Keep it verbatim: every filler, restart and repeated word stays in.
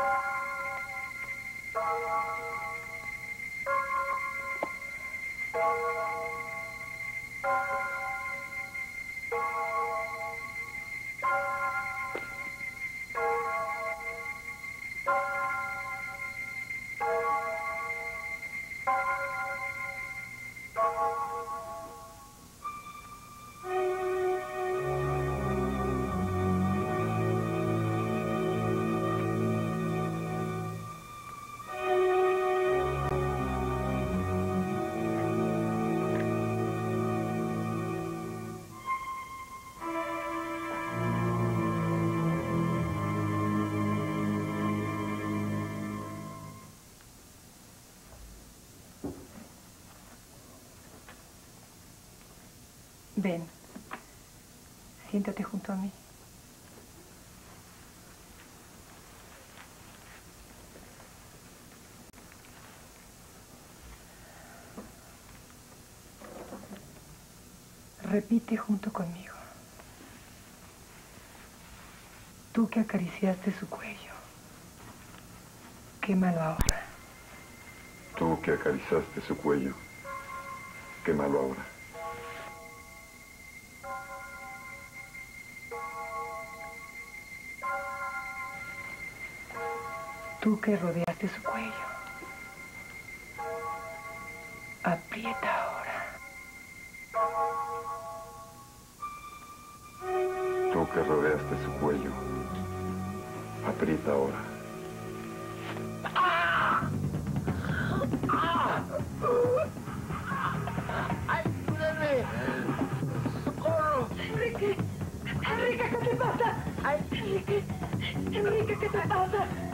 Ven, siéntate junto a mí. Repite junto conmigo. Tú que acariciaste su cuello, quémalo ahora. Tú que acariciaste su cuello, quémalo ahora. Tú que rodeaste su cuello, aprieta ahora. Tú que rodeaste su cuello, aprieta ahora. ¡Ah! ¡Ah! ¡Ayúdame! ¡Socorro! Enrique, Enrique, ¿qué te pasa? ¡Ay! Enrique, Enrique, ¿qué te pasa?